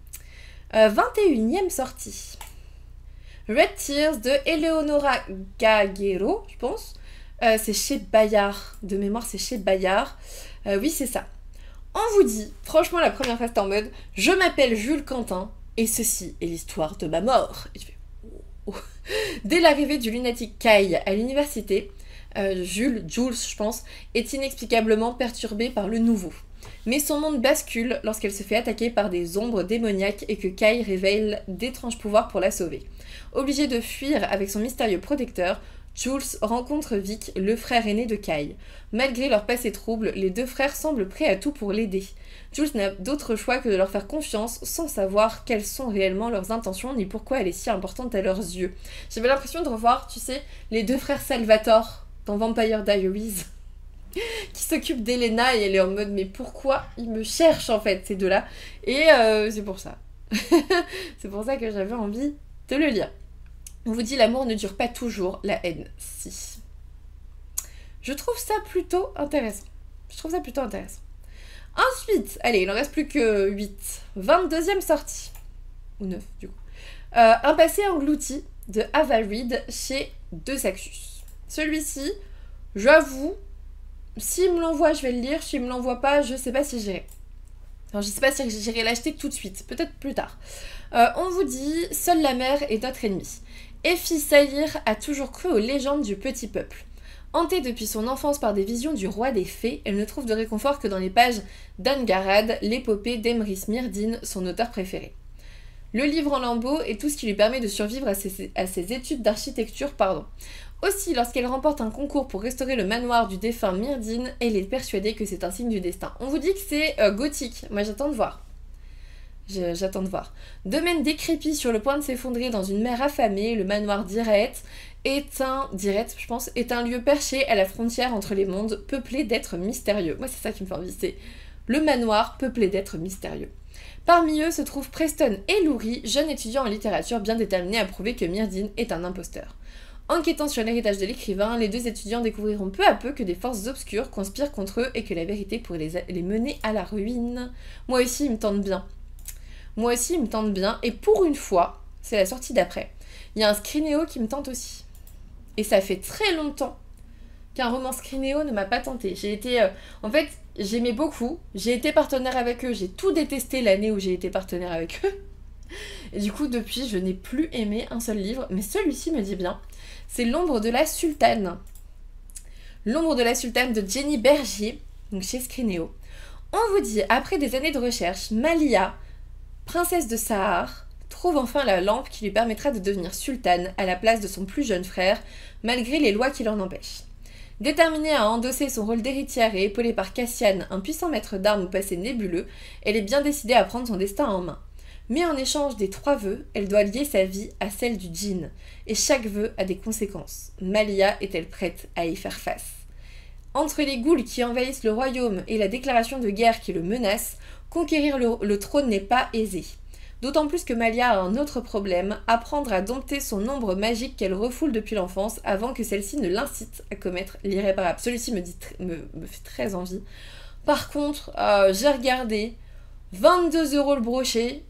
21e sortie. Red Tears de Eleonora Gagero, je pense. C'est chez Bayard. De mémoire, c'est chez Bayard. Oui, c'est ça. On vous dit, franchement, la première phrase, c'est en mode « Je m'appelle Jules Quentin, et ceci est l'histoire de ma mort. » Et tu fais oh. Dès l'arrivée du lunatique Kai à l'université, Jules, je pense, est inexplicablement perturbé par le nouveau. Mais son monde bascule lorsqu'elle se fait attaquer par des ombres démoniaques et que Kai révèle d'étranges pouvoirs pour la sauver. Obligé de fuir avec son mystérieux protecteur, Jules rencontre Vic, le frère aîné de Kai. Malgré leur passé trouble, les deux frères semblent prêts à tout pour l'aider. Jules n'a d'autre choix que de leur faire confiance sans savoir quelles sont réellement leurs intentions ni pourquoi elle est si importante à leurs yeux. J'avais l'impression de revoir, tu sais, les deux frères Salvatore dans Vampire Diaries qui s'occupe d'Elena et elle est en mode mais pourquoi ils me cherchent en fait ces deux-là et c'est pour ça. C'est pour ça que j'avais envie de le lire. On vous dit l'amour ne dure pas toujours, la haine si. Je trouve ça plutôt intéressant. Ensuite, allez, il en reste plus que 8. 22e sortie. Ou 9 du coup. Un passé englouti de Ava Reid chez De Saxus. Celui-ci, j'avoue, s'il me l'envoie, je vais le lire. S'il me l'envoie pas, je sais pas si j'irai. Enfin, je sais pas si j'irai l'acheter tout de suite. Peut-être plus tard. On vous dit, seule la mer est notre ennemie. Effie Saïr a toujours cru aux légendes du petit peuple. Hantée depuis son enfance par des visions du roi des fées, elle ne trouve de réconfort que dans les pages d'Angarad, l'épopée d'Emrys Myrdin, son auteur préféré. Le livre en lambeaux est tout ce qui lui permet de survivre à ses études d'architecture, Aussi, lorsqu'elle remporte un concours pour restaurer le manoir du défunt Myrdin, elle est persuadée que c'est un signe du destin. On vous dit que c'est gothique, moi j'attends de voir. Domaine décrépit sur le point de s'effondrer dans une mer affamée, le manoir d'Iraet est un lieu perché à la frontière entre les mondes, peuplé d'êtres mystérieux. Moi c'est ça qui me fait envie, c'est le manoir peuplé d'êtres mystérieux. Parmi eux se trouvent Preston et Loury, jeunes étudiants en littérature bien déterminés à prouver que Myrdin est un imposteur. Enquêtant sur l'héritage de l'écrivain, les deux étudiants découvriront peu à peu que des forces obscures conspirent contre eux et que la vérité pourrait les mener à la ruine. Moi aussi, il me tente bien. Et pour une fois, c'est la sortie d'après, il y a un Skrinéo qui me tente aussi. Et ça fait très longtemps qu'un roman Skrinéo ne m'a pas tenté. J'aimais beaucoup. J'ai été partenaire avec eux. J'ai tout détesté l'année où j'ai été partenaire avec eux. Et du coup, depuis, je n'ai plus aimé un seul livre. Mais celui-ci me dit bien. C'est L'ombre de la sultane. L'ombre de la sultane de Jenny Bergier, donc chez Skrinéo. On vous dit, après des années de recherche, Malia princesse de Sahar, trouve enfin la lampe qui lui permettra de devenir sultane à la place de son plus jeune frère, malgré les lois qui l'en empêchent. Déterminée à endosser son rôle d'héritière et épaulée par Cassian, un puissant maître d'armes au passé nébuleux, elle est bien décidée à prendre son destin en main. Mais en échange des 3 vœux, elle doit lier sa vie à celle du djinn, et chaque vœu a des conséquences. Malia est-elle prête à y faire face? Entre les ghouls qui envahissent le royaume et la déclaration de guerre qui le menace, conquérir le trône n'est pas aisé. D'autant plus que Malia a un autre problème, apprendre à dompter son ombre magique qu'elle refoule depuis l'enfance avant que celle-ci ne l'incite à commettre l'irréparable. Celui-ci me fait très envie. Par contre, j'ai regardé, 22 € le brochet.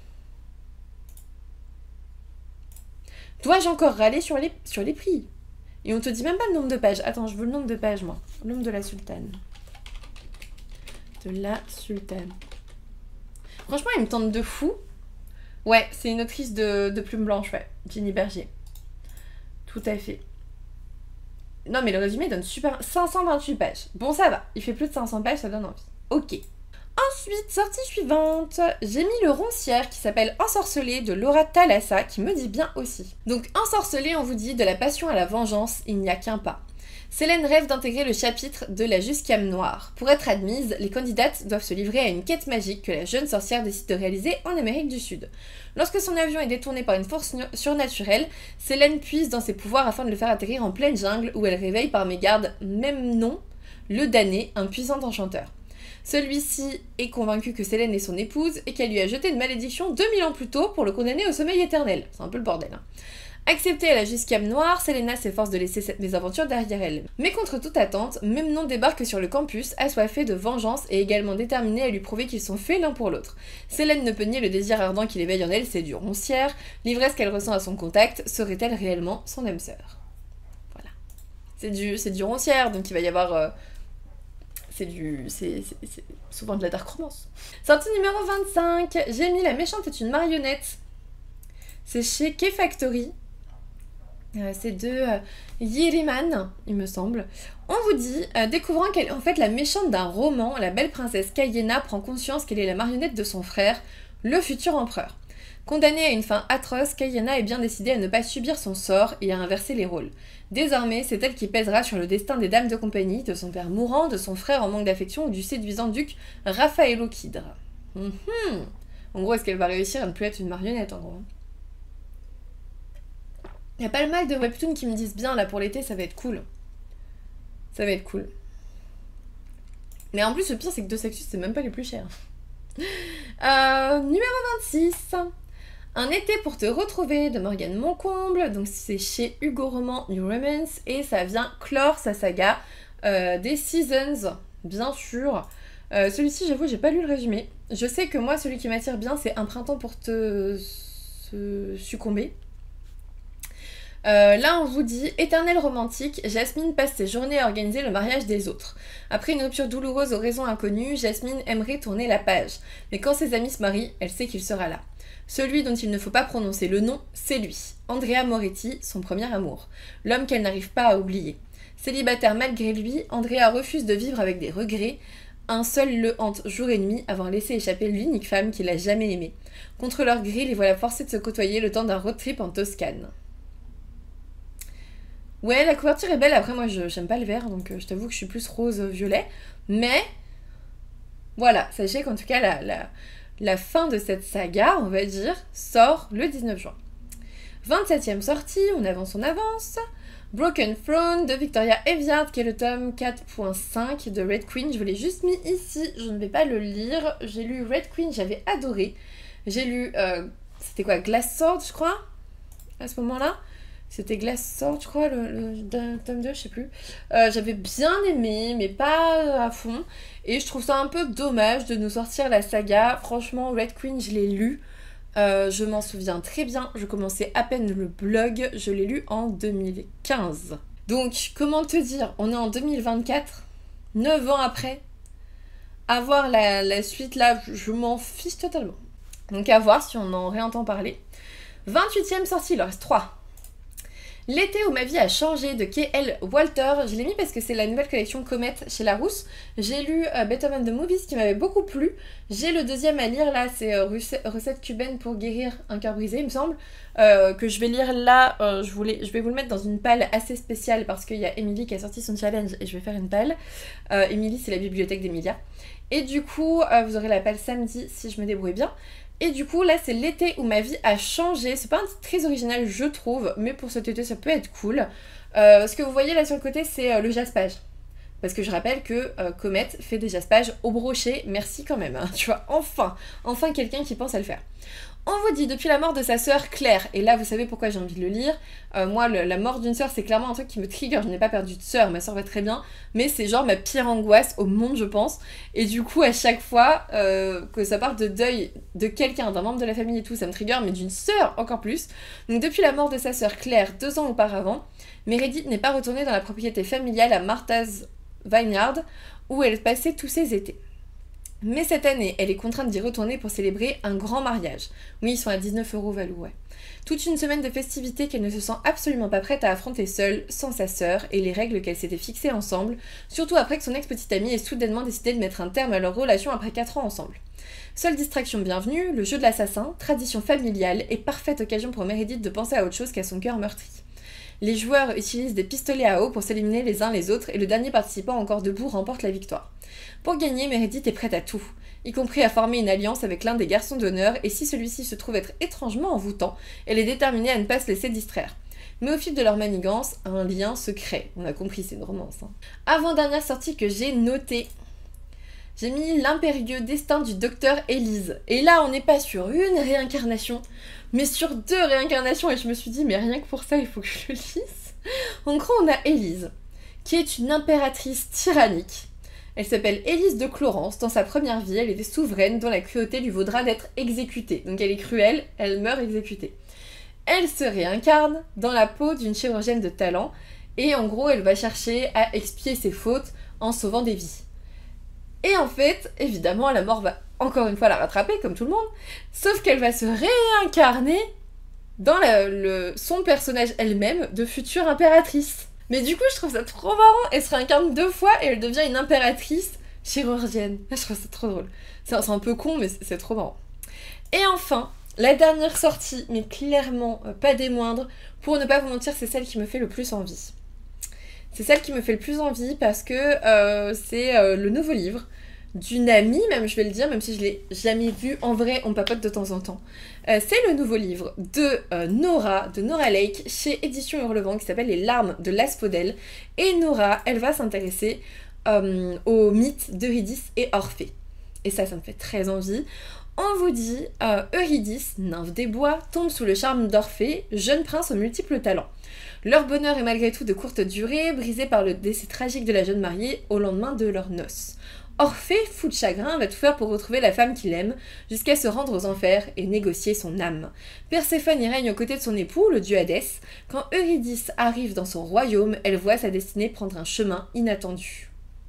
Dois-je encore râler sur les prix? Et on te dit même pas le nombre de pages. Attends, je veux le nombre de pages, moi. Le nombre de la sultane. De la sultane. Franchement, il me tente de fou. Ouais, c'est une autrice de Plume Blanche, ouais. Jenny Berger. Tout à fait. Non, mais le résumé donne super... 528 pages. Bon, ça va. Il fait plus de 500 pages, ça donne envie. Ok. Ensuite, sortie suivante, j'ai mis Le Roncière qui s'appelle Ensorcelé de Laura Thalassa qui me dit bien aussi. Donc Ensorcelé, on vous dit, de la passion à la vengeance, il n'y a qu'un pas. Célène rêve d'intégrer le chapitre de la Jusquiame Noire. Pour être admise, les candidates doivent se livrer à une quête magique que la jeune sorcière décide de réaliser en Amérique du Sud. Lorsque son avion est détourné par une force surnaturelle, Célène puise dans ses pouvoirs afin de le faire atterrir en pleine jungle où elle réveille par mégarde, même nom, le damné, un puissant enchanteur. Celui-ci est convaincu que Célène est son épouse et qu'elle lui a jeté une malédiction 2000 ans plus tôt pour le condamner au sommeil éternel. C'est un peu le bordel, hein. Acceptée à la Jusquiame Noire, Selena s'efforce de laisser cette mésaventure derrière elle. Mais contre toute attente, Memnon débarque sur le campus, assoiffé de vengeance et également déterminé à lui prouver qu'ils sont faits l'un pour l'autre. Célène ne peut nier le désir ardent qu'il éveille en elle, c'est du roncière. L'ivresse qu'elle ressent à son contact, serait-elle réellement son âme sœur? Voilà. C'est du roncière, donc il va y avoir... c'est souvent de la dark romance. Sortie numéro 25, j'ai mis La méchante est une marionnette. C'est chez Key Factory. C'est de Yeriman, il me semble. On vous dit, découvrant qu'elle est en fait la méchante d'un roman, la belle princesse Kayena prend conscience qu'elle est la marionnette de son frère, le futur empereur. Condamnée à une fin atroce, Kayena est bien décidée à ne pas subir son sort et à inverser les rôles. Désormais, c'est elle qui pèsera sur le destin des dames de compagnie, de son père mourant, de son frère en manque d'affection ou du séduisant duc Raffaello Kidre. En gros, est-ce qu'elle va réussir à ne plus être une marionnette, en gros? Il y a pas le mal de webtoons qui me disent bien, là, pour l'été, ça va être cool. Ça va être cool. Mais en plus, le pire, c'est que Deux Sexus, c'est même pas les plus chers. Numéro 26. Un été pour te retrouver de Morgane Moncomble. Donc, c'est chez Hugo Roman New Romance. Et ça vient clore sa saga des Seasons, bien sûr. Celui-ci, j'avoue, j'ai pas lu le résumé. Je sais que moi, celui qui m'attire bien, c'est Un printemps pour te succomber. Là on vous dit, éternelle romantique, Jasmine passe ses journées à organiser le mariage des autres. Après une rupture douloureuse aux raisons inconnues, Jasmine aimerait tourner la page. Mais quand ses amis se marient, elle sait qu'il sera là. Celui dont il ne faut pas prononcer le nom, c'est lui. Andrea Moretti, son premier amour. L'homme qu'elle n'arrive pas à oublier. Célibataire malgré lui, Andrea refuse de vivre avec des regrets. Un seul le hante jour et nuit, avoir laissé échapper l'unique femme qu'il a jamais aimée. Contre leur grille, les voilà forcés de se côtoyer le temps d'un road trip en Toscane. Ouais, la couverture est belle. Après, moi, j'aime pas le vert, donc je t'avoue que je suis plus rose-violet. Mais, voilà, sachez qu'en tout cas, la fin de cette saga, on va dire, sort le 19 juin. 27e sortie, on avance. Broken Throne de Victoria Aveyard, qui est le tome 4.5 de Red Queen. Je vous l'ai juste mis ici, je ne vais pas le lire. J'ai lu Red Queen, j'avais adoré. J'ai lu, c'était quoi, Glass Sword, je crois, à ce moment-là. C'était Glass Sword, je crois, le tome 2, je sais plus. J'avais bien aimé, mais pas à fond. Et je trouve ça un peu dommage de nous sortir la saga. Franchement, Red Queen, je l'ai lu. Je m'en souviens très bien. Je commençais à peine le blog. Je l'ai lu en 2015. Donc, comment te dire? On est en 2024, 9 ans après. Avoir la suite là, je m'en fiche totalement. Donc, à voir si on en réentend parler. 28e sortie, il en reste 3. L'été où ma vie a changé de K.L. Walter, je l'ai mis parce que c'est la nouvelle collection Comet chez Larousse. J'ai lu Beethoven the Movies qui m'avait beaucoup plu. J'ai le deuxième à lire là, c'est Recette cubaine pour guérir un cœur brisé, il me semble. Que je vais lire là, je vais vous le mettre dans une palle assez spéciale parce qu'il y a Émilie qui a sorti son challenge et je vais faire une palle. Émilie, c'est la bibliothèque d'Emilia. Et du coup, vous aurez la palle samedi si je me débrouille bien. Et du coup, là, c'est l'été où ma vie a changé. C'est pas un titre très original, je trouve, mais pour cet été, ça peut être cool. Ce que vous voyez là sur le côté, c'est le jaspage. Parce que je rappelle que Comet fait des jaspages au brochet. Merci quand même, hein, tu vois, enfin quelqu'un qui pense à le faire. On vous dit, depuis la mort de sa sœur Claire, et là vous savez pourquoi j'ai envie de le lire, moi la mort d'une sœur c'est clairement un truc qui me trigger, je n'ai pas perdu de sœur, ma sœur va très bien, mais c'est genre ma pire angoisse au monde je pense, et du coup à chaque fois que ça part de deuil de quelqu'un, d'un membre de la famille et tout, ça me trigger, mais d'une sœur encore plus. Donc depuis la mort de sa sœur Claire 2 ans auparavant, Meredith n'est pas retournée dans la propriété familiale à Martha's Vineyard, où elle passait tous ses étés. Mais cette année, elle est contrainte d'y retourner pour célébrer un grand mariage. Oui, ils sont à 19 € Valou, ouais. Toute une semaine de festivités qu'elle ne se sent absolument pas prête à affronter seule, sans sa sœur, et les règles qu'elle s'était fixées ensemble, surtout après que son ex-petite amie ait soudainement décidé de mettre un terme à leur relation après 4 ans ensemble. Seule distraction bienvenue, le jeu de l'assassin, tradition familiale et parfaite occasion pour Meredith de penser à autre chose qu'à son cœur meurtri. Les joueurs utilisent des pistolets à eau pour s'éliminer les uns les autres et le dernier participant encore debout remporte la victoire. Pour gagner, Meredith est prête à tout, y compris à former une alliance avec l'un des garçons d'honneur et si celui-ci se trouve être étrangement envoûtant, elle est déterminée à ne pas se laisser distraire. Mais au fil de leur manigance, un lien se crée. On a compris, c'est une romance. Hein. Avant-dernière sortie que j'ai notée, j'ai mis l'impérieux destin du docteur Élise. Et là, on n'est pas sur une réincarnation, mais sur 2 réincarnations. Et je me suis dit, mais rien que pour ça, il faut que je le lise. En gros, on a Élise, qui est une impératrice tyrannique. Elle s'appelle Élise de Clorance. Dans sa première vie, elle était souveraine dont la cruauté lui vaudra d'être exécutée. Donc elle est cruelle, elle meurt exécutée. Elle se réincarne dans la peau d'une chirurgienne de talent. Et en gros, elle va chercher à expier ses fautes en sauvant des vies. Et en fait, évidemment, la mort va encore une fois la rattraper, comme tout le monde, sauf qu'elle va se réincarner dans son personnage elle-même de future impératrice. Mais du coup, je trouve ça trop marrant, elle se réincarne 2 fois et elle devient une impératrice chirurgienne. Je trouve ça trop drôle. C'est un peu con, mais c'est trop marrant. Et enfin, la dernière sortie, mais clairement pas des moindres, pour ne pas vous mentir, c'est celle qui me fait le plus envie. C'est celle qui me fait le plus envie parce que c'est le nouveau livre d'une amie, même je vais le dire, même si je l'ai jamais vu en vrai, on papote de temps en temps. C'est le nouveau livre de Nora Lake, chez Éditions Hurlevent, qui s'appelle Les larmes de l'Asphodèle. Et Nora, elle va s'intéresser au mythe d'Eurydice et Orphée. Et ça me fait très envie. On vous dit, Eurydice, nymphe des bois, tombe sous le charme d'Orphée, jeune prince aux multiples talents. Leur bonheur est malgré tout de courte durée, brisé par le décès tragique de la jeune mariée au lendemain de leurs noces. Orphée, fou de chagrin, va tout faire pour retrouver la femme qu'il aime, jusqu'à se rendre aux enfers et négocier son âme. Perséphone y règne aux côtés de son époux, le dieu Hadès. Quand Eurydice arrive dans son royaume, elle voit sa destinée prendre un chemin inattendu.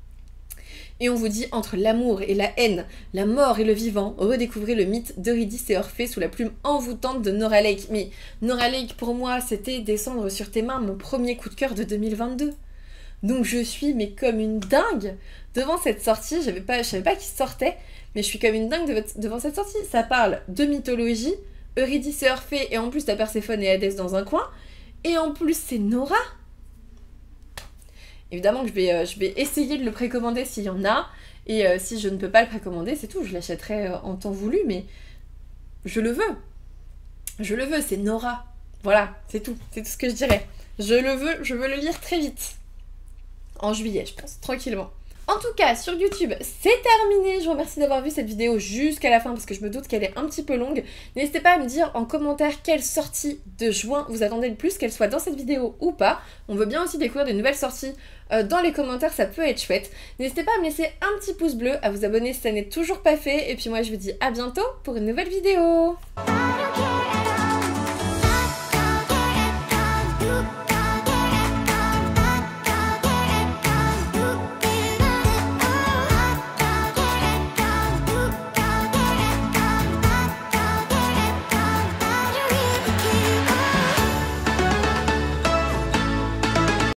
Et on vous dit, entre l'amour et la haine, la mort et le vivant, redécouvrez le mythe d'Eurydice et Orphée sous la plume envoûtante de Nora Lake. Mais Nora Lake, pour moi, c'était Descendre sur tes mains, mon premier coup de cœur de 2022. Donc je suis mais comme une dingue devant cette sortie. Je savais pas qui sortait, mais je suis comme une dingue devant cette sortie. Ça parle de mythologie, Eurydice et Orphée, et en plus t'as Perséphone et Hadès dans un coin, et en plus c'est Nora. Évidemment que je vais essayer de le précommander s'il y en a, et si je ne peux pas le précommander, c'est tout, je l'achèterai en temps voulu, mais je le veux. Je le veux, c'est Nora. Voilà, c'est tout ce que je dirais. Je veux le lire très vite. En juillet, je pense, tranquillement. En tout cas, sur YouTube, c'est terminé. Je vous remercie d'avoir vu cette vidéo jusqu'à la fin parce que je me doute qu'elle est un petit peu longue. N'hésitez pas à me dire en commentaire quelle sortie de juin vous attendez le plus, qu'elle soit dans cette vidéo ou pas. On veut bien aussi découvrir des nouvelles sorties dans les commentaires, ça peut être chouette. N'hésitez pas à me laisser un petit pouce bleu, à vous abonner si ça n'est toujours pas fait. Et puis moi, je vous dis à bientôt pour une nouvelle vidéo.